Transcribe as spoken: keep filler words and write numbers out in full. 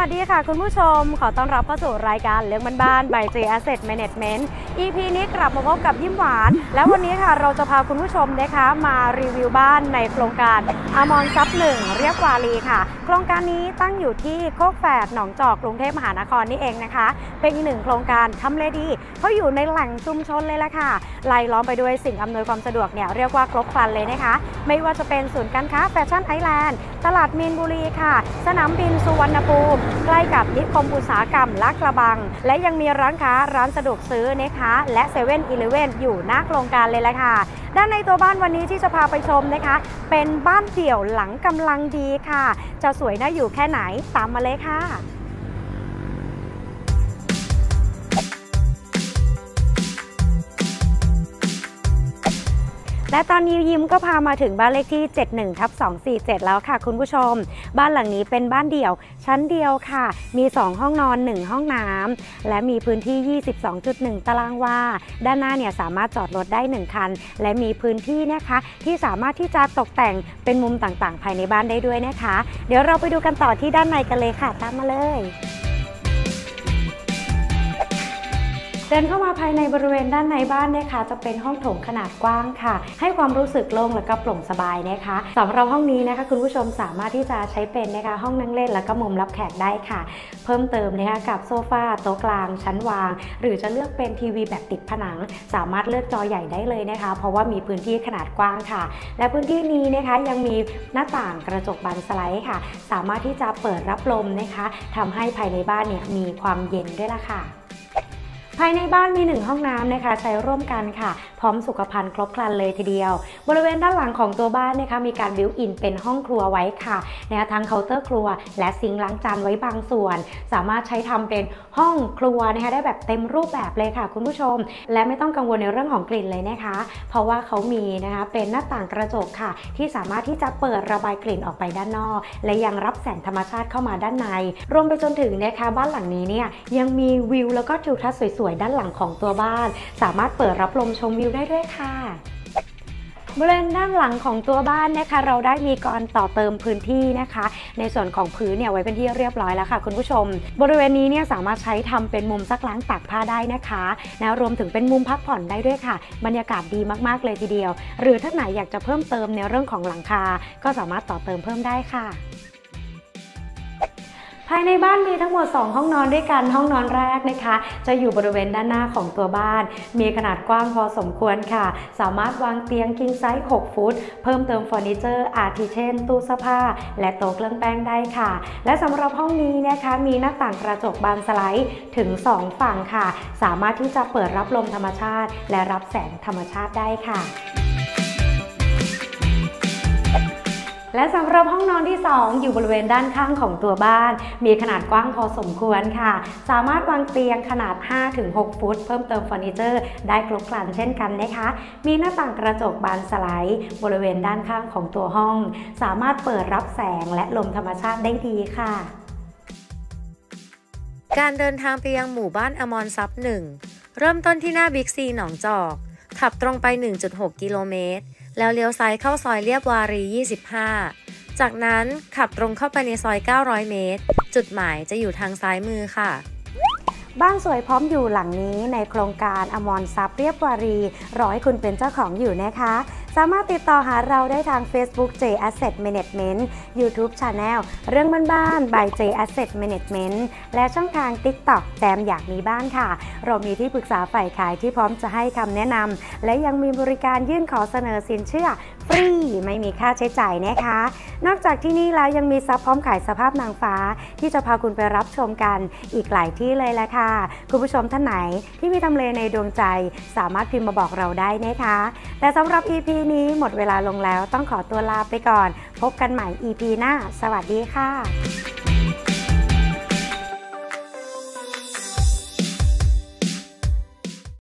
สดีค่ะคุณผู้ชมขอต้อนรับเข้าสู่รายการเรื่องบ้านๆ by เจ Asset Management อี พี นี้กลับมาพบกับยิ้มหวานแล้ววันนี้ค่ะเราจะพาคุณผู้ชมนะคะมารีวิวบ้านในโครงการอมรทรัพย์หนึ่งเรียบวารีค่ะโครงการนี้ตั้งอยู่ที่โคกแฝดหนองจอกกรุงเทพมหานครนี่เองนะคะเป็นอีกหนึ่งโครงการทำเลดีเขาอยู่ในแหล่งชุมชนเลยละค่ะไล่ล้อมไปด้วยสิ่งอำนวยความสะดวกเนี่ยเรียกว่าครบครันเลยนะคะไม่ว่าจะเป็นศูนย์การค้าแฟชั่นไอแลนด์ตลาดมีนบุรีค่ะสนามบินสุวรรณภูมิใกล้กับนิคมอุตสาหกรรมลาดกระบังและยังมีร้านค้าร้านสะดวกซื้อนะคะและเซเว่นอีเลฟเว่นอยู่หน้าโครงการเลยแหละค่ะด้านในตัวบ้านวันนี้ที่จะพาไปชมนะคะเป็นบ้านเดี่ยวหลังกำลังดีค่ะจะสวยน่าอยู่แค่ไหนตามมาเลยค่ะและตอนนี้ยิ้มก็พามาถึงบ้านเลขที่ เจ็ดหนึ่งทับสองสี่เจ็ด แล้วค่ะคุณผู้ชมบ้านหลังนี้เป็นบ้านเดี่ยวชั้นเดียวค่ะมีสองห้องนอนหนึ่งห้องน้ำและมีพื้นที่ ยี่สิบสองจุดหนึ่ง ตารางวาด้านหน้าเนี่ยสามารถจอดรถได้หนึ่งคันและมีพื้นที่นะคะที่สามารถที่จะตกแต่งเป็นมุมต่างๆภายในบ้านได้ด้วยนะคะเดี๋ยวเราไปดูกันต่อที่ด้านในกันเลยค่ะตามมาเลยเดินเข้ามาภายในบริเวณด้านในบ้านนะคะจะเป็นห้องโถงขนาดกว้างค่ะให้ความรู้สึกโล่งและก็โปร่งสบายนะคะสำหรับห้องนี้นะคะคุณผู้ชมสามารถที่จะใช้เป็นนะคะห้องนั่งเล่นและก็มุมรับแขกได้ค่ะเพิ่มเติมนะคะกับโซฟาโต๊ะกลางชั้นวางหรือจะเลือกเป็นทีวีแบบติดผนังสามารถเลือกจอใหญ่ได้เลยนะคะเพราะว่ามีพื้นที่ขนาดกว้างค่ะและพื้นที่นี้นะคะยังมีหน้าต่างกระจกบานสไลด์ค่ะสามารถที่จะเปิดรับลมนะคะทำให้ภายในบ้านเนี่ยมีความเย็นด้วยล่ะค่ะภายในบ้านมีหนึ่งห้องน้ำนะคะใช้ร่วมกันค่ะพร้อมสุขภัณฑ์ครบครันเลยทีเดียวบริเวณด้านหลังของตัวบ้านนะคะมีการบิวอินเป็นห้องครัวไว้ค่ะนะคะทั้งเคาน์เตอร์ครัวและซิงค์ล้างจานไว้บางส่วนสามารถใช้ทำเป็นห้องครัวนะคะได้แบบเต็มรูปแบบเลยค่ะคุณผู้ชมและไม่ต้องกังวลในเรื่องของกลิ่นเลยนะคะเพราะว่าเขามีนะคะเป็นหน้าต่างกระจกค่ะที่สามารถที่จะเปิดระบายกลิ่นออกไปด้านนอกและยังรับแสงธรรมชาติเข้ามาด้านในรวมไปจนถึงนะคะบ้านหลังนี้เนี่ยยังมีวิวแล้วก็ทิวทัศน์สวยๆด้านหลังของตัวบ้านสามารถเปิดรับลมชมวิวได้ด้วยค่ะบริเวณด้านหลังของตัวบ้านนะคะเราได้มีการต่อเติมพื้นที่นะคะในส่วนของพื้นเนี่ยไว้เป็นที่เรียบร้อยแล้วค่ะคุณผู้ชมบริเวณนี้เนี่ยสามารถใช้ทำเป็นมุมซักล้างตากผ้าได้นะคะนะรวมถึงเป็นมุมพักผ่อนได้ด้วยค่ะบรรยากาศดีมากๆเลยทีเดียวหรือถ้าไหนอยากจะเพิ่มเติมในเรื่องของหลังคาก็สามารถต่อเติมเพิ่มได้ค่ะภายในบ้านมีทั้งหมดสองห้องนอนด้วยกันห้องนอนแรกนะคะจะอยู่บริเวณด้านหน้าของตัวบ้านมีขนาดกว้างพอสมควรค่ะสามารถวางเตียง King Size หกฟุตเพิ่มเติมเฟอร์นิเจอร์อาทิเช่นตู้เสื้อผ้าและโต๊ะเครื่องแป้งได้ค่ะและสำหรับห้องนี้นะคะมีหน้าต่างกระจกบานสไลด์ถึงสองฝั่งค่ะสามารถที่จะเปิดรับลมธรรมชาติและรับแสงธรรมชาติได้ค่ะและสำหรับห้องนอนที่สองอยู่บริเวณด้านข้างของตัวบ้านมีขนาดกว้างพอสมควรค่ะสามารถวางเตียงขนาด ห้าถึงหก ฟุตเพิ่มเติมเฟอร์นิเจอร์ได้ครบครันเช่นกันนะคะมีหน้าต่างกระจกบานสไลด์บริเวณด้านข้างของตัวห้องสามารถเปิดรับแสงและลมธรรมชาติได้ดีค่ะการเดินทางไปยังหมู่บ้านอมรทรัพย์หนึ่งเริ่มต้นที่หน้าบิ๊กซีหนองจอกขับตรงไป หนึ่งจุดหก กิโลเมตรแล้วเลี้ยวซ้ายเข้าซอยเรียบวารี ยี่สิบห้า จากนั้นขับตรงเข้าไปในซอย เก้าร้อย เมตรจุดหมายจะอยู่ทางซ้ายมือค่ะบ้านสวยพร้อมอยู่หลังนี้ในโครงการอมรทรัพย์เรียบวารีรอให้คุณเป็นเจ้าของอยู่นะคะสามารถติดต่อหาเราได้ทาง Facebook เจ Asset Management YouTube Channel เรื่องบ้านๆ by เจ Asset Management และช่องทาง TikTok แจมอยากมีบ้านค่ะเรามีที่ปรึกษาฝ่ายขายที่พร้อมจะให้คำแนะนำและยังมีบริการยื่นขอเสนอสินเชื่อฟรีไม่มีค่าใช้จ่ายนะคะนอกจากที่นี่แล้วยังมีซับพร้อมขายสภาพนางฟ้าที่จะพาคุณไปรับชมกันอีกหลายที่เลยแหละค่ะคุณผู้ชมท่านไหนที่มีทำเลในดวงใจสามารถพิมพ์มาบอกเราได้นะคะแต่สำหรับ อี พี นี้หมดเวลาลงแล้วต้องขอตัวลาไปก่อนพบกันใหม่ อี พี หน้าสวัสดีค่ะ